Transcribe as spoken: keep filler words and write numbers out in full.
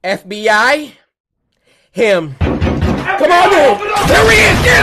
F B I, him. Come on, man. There he is.